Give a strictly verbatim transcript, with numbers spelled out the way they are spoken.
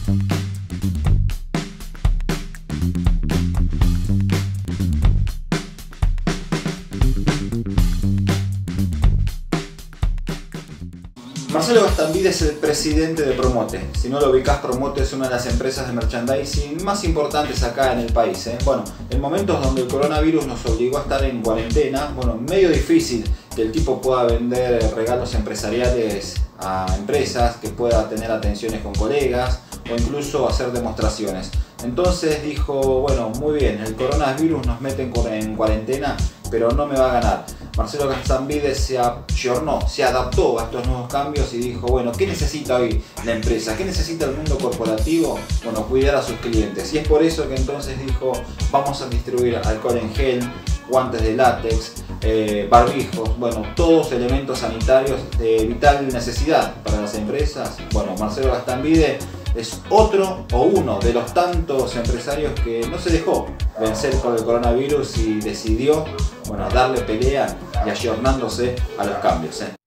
Marcelo Gastambide es el presidente de Promote. Si no lo ubicás, Promote es una de las empresas de merchandising más importantes acá en el país, ¿eh? Bueno, en momentos donde el coronavirus nos obligó a estar en cuarentena, bueno, medio difícil que el tipo pueda vender regalos empresariales a empresas, que pueda tener atenciones con colegas o incluso hacer demostraciones. Entonces dijo, bueno, muy bien, el coronavirus nos mete en cuarentena, pero no me va a ganar. Marcelo Gastambide se ayornó, se adaptó a estos nuevos cambios y dijo, bueno, ¿qué necesita hoy la empresa? ¿Qué necesita el mundo corporativo? Bueno, cuidar a sus clientes. Y es por eso que entonces dijo, vamos a distribuir alcohol en gel, guantes de látex, eh, barbijos, bueno, todos elementos sanitarios de vital necesidad para las empresas. Bueno, Marcelo Gastambide es otro o uno de los tantos empresarios que no se dejó vencer por el coronavirus y decidió, bueno, darle pelea y ayornándose a los cambios, ¿eh?